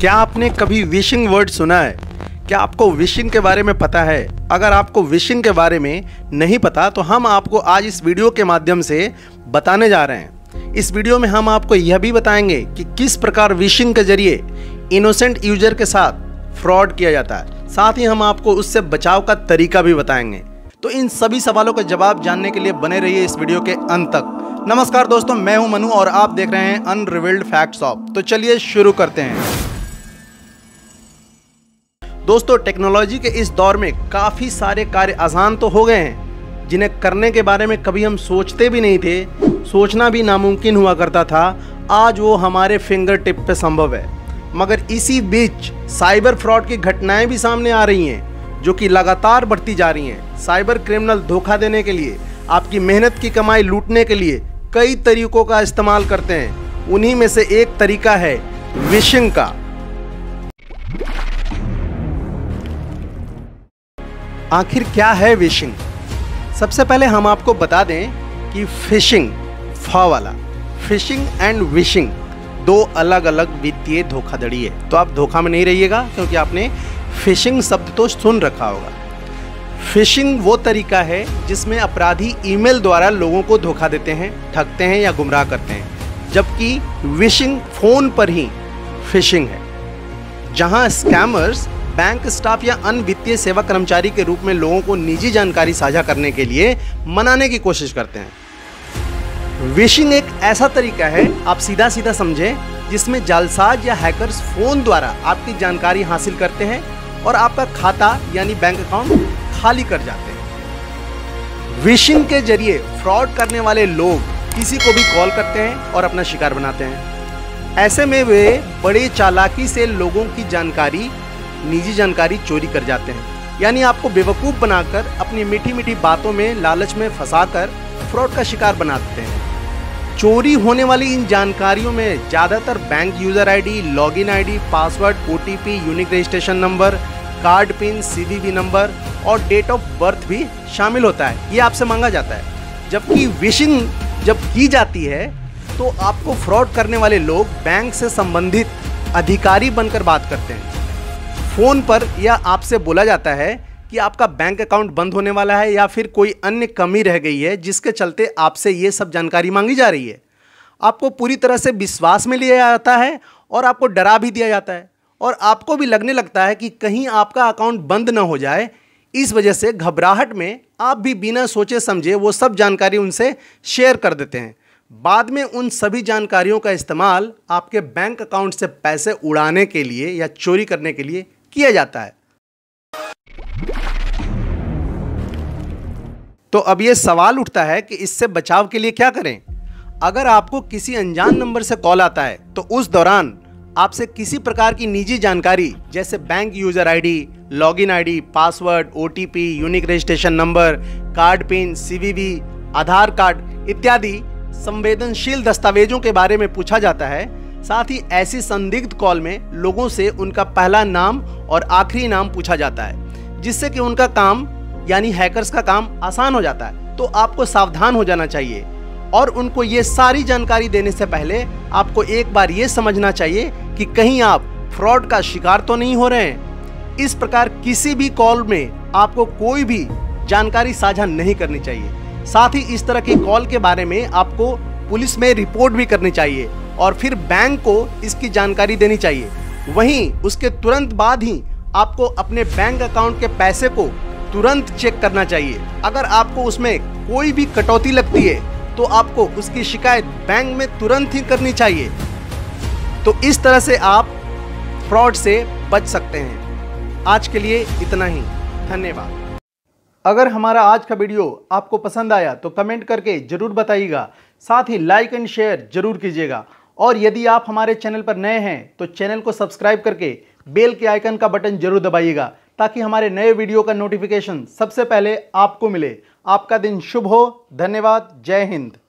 क्या आपने कभी विशिंग वर्ड सुना है? क्या आपको विशिंग के बारे में पता है? अगर आपको विशिंग के बारे में नहीं पता तो हम आपको आज इस वीडियो के माध्यम से बताने जा रहे हैं। इस वीडियो में हम आपको यह भी बताएंगे कि किस प्रकार विशिंग के जरिए इनोसेंट यूजर के साथ फ्रॉड किया जाता है। साथ ही हम आपको उससे बचाव का तरीका भी बताएंगे। तो इन सभी सवालों के जवाब जानने के लिए बने रहिए इस वीडियो के अंत तक। नमस्कार दोस्तों, मैं हूं मनु और आप देख रहे हैं अनरिवील्ड फैक्ट्स ऑफ। तो चलिए शुरू करते हैं। दोस्तों, टेक्नोलॉजी के इस दौर में काफ़ी सारे कार्य आसान तो हो गए हैं जिन्हें करने के बारे में कभी हम सोचते भी नहीं थे, सोचना भी नामुमकिन हुआ करता था। आज वो हमारे फिंगर टिप पे संभव है। मगर इसी बीच साइबर फ्रॉड की घटनाएं भी सामने आ रही हैं जो कि लगातार बढ़ती जा रही हैं। साइबर क्रिमिनल धोखा देने के लिए, आपकी मेहनत की कमाई लूटने के लिए कई तरीकों का इस्तेमाल करते हैं। उन्हीं में से एक तरीका है विशिंग का। आखिर क्या है विशिंग? सबसे पहले हम आपको बता दें कि फिशिंग, फा वाला, फिशिंग एंड विशिंग दो अलग अलग वित्तीय धोखाधड़ी है। तो आप धोखा में नहीं रहिएगा क्योंकि आपने फिशिंग शब्द तो सुन रखा होगा। फिशिंग वो तरीका है जिसमें अपराधी ईमेल द्वारा लोगों को धोखा देते हैं, ठगते हैं या गुमराह करते हैं, जबकि विशिंग फोन पर ही फिशिंग है, जहां स्कैमर्स बैंक स्टाफ या अन्य वित्तीय सेवा कर्मचारी के रूप में लोगों को निजी जानकारी साझा करने के लिए मनाने की कोशिश करते हैं। विशिंग एक ऐसा तरीका है, आप सीधा सीधा समझें, जिसमें जालसाज या हैकर्स फोन द्वारा आपकी जानकारी हासिल करते हैं और आपका खाता यानी बैंक अकाउंट खाली कर जाते हैं। विशिंग के जरिए फ्रॉड करने वाले लोग किसी को भी कॉल करते हैं और अपना शिकार बनाते हैं। ऐसे में वे बड़ी चालाकी से लोगों की जानकारी, निजी जानकारी चोरी कर जाते हैं। यानी आपको बेवकूफ़ बनाकर अपनी मीठी मीठी बातों में, लालच में फंसाकर फ्रॉड का शिकार बनाते हैं। चोरी होने वाली इन जानकारियों में ज़्यादातर bank user ID, login ID, password, OTP, unique registration number, card pin, CVV number और डेट ऑफ बर्थ भी शामिल होता है। ये आपसे मांगा जाता है। जबकि विशिंग जब की जाती है तो आपको फ्रॉड करने वाले लोग बैंक से संबंधित अधिकारी बनकर बात करते हैं। फ़ोन पर या आपसे बोला जाता है कि आपका बैंक अकाउंट बंद होने वाला है या फिर कोई अन्य कमी रह गई है जिसके चलते आपसे ये सब जानकारी मांगी जा रही है। आपको पूरी तरह से विश्वास में लिया जाता है और आपको डरा भी दिया जाता है और आपको भी लगने लगता है कि कहीं आपका अकाउंट बंद ना हो जाए। इस वजह से घबराहट में आप भी बिना सोचे समझे वो सब जानकारी उनसे शेयर कर देते हैं। बाद में उन सभी जानकारियों का इस्तेमाल आपके बैंक अकाउंट से पैसे उड़ाने के लिए या चोरी करने के लिए किया जाता है। तो अब ये सवाल उठता है कि इससे बचाव के लिए क्या करें? अगर आपको किसी अनजान नंबर से कॉल आता है तो उस दौरान आपसे किसी प्रकार की निजी जानकारी जैसे bank user ID, login ID, password, OTP, unique registration number, card pin, CVV, Aadhaar card इत्यादि संवेदनशील दस्तावेजों के बारे में पूछा जाता है। साथ ही ऐसी संदिग्ध कॉल में लोगों से उनका पहला नाम और आखिरी नाम पूछा जाता है, जिससे कि उनका काम यानी हैकर्स का काम आसान हो जाता है। तो आपको सावधान हो जाना चाहिए और उनको ये सारी जानकारी देने से पहले आपको एक बार ये समझना चाहिए कि कहीं आप फ्रॉड का शिकार तो नहीं हो रहे हैं। इस प्रकार किसी भी कॉल में आपको कोई भी जानकारी साझा नहीं करनी चाहिए। साथ ही इस तरह की कॉल के बारे में आपको पुलिस में रिपोर्ट भी करनी चाहिए और फिर बैंक को इसकी जानकारी देनी चाहिए। वहीं उसके तुरंत बाद ही आपको अपने बैंक अकाउंट के पैसे को तुरंत चेक करना चाहिए। अगर आपको उसमें कोई भी कटौती लगती है तो आपको उसकी शिकायत बैंक में तुरंत ही करनी चाहिए। तो इस तरह से आप फ्रॉड से बच सकते हैं। आज के लिए इतना ही, धन्यवाद। अगर हमारा आज का वीडियो आपको पसंद आया तो कमेंट करके जरूर बताइएगा। साथ ही लाइक एंड शेयर जरूर कीजिएगा और यदि आप हमारे चैनल पर नए हैं तो चैनल को सब्सक्राइब करके बेल के आइकन का बटन जरूर दबाइएगा ताकि हमारे नए वीडियो का नोटिफिकेशन सबसे पहले आपको मिले। आपका दिन शुभ हो। धन्यवाद। जय हिंद।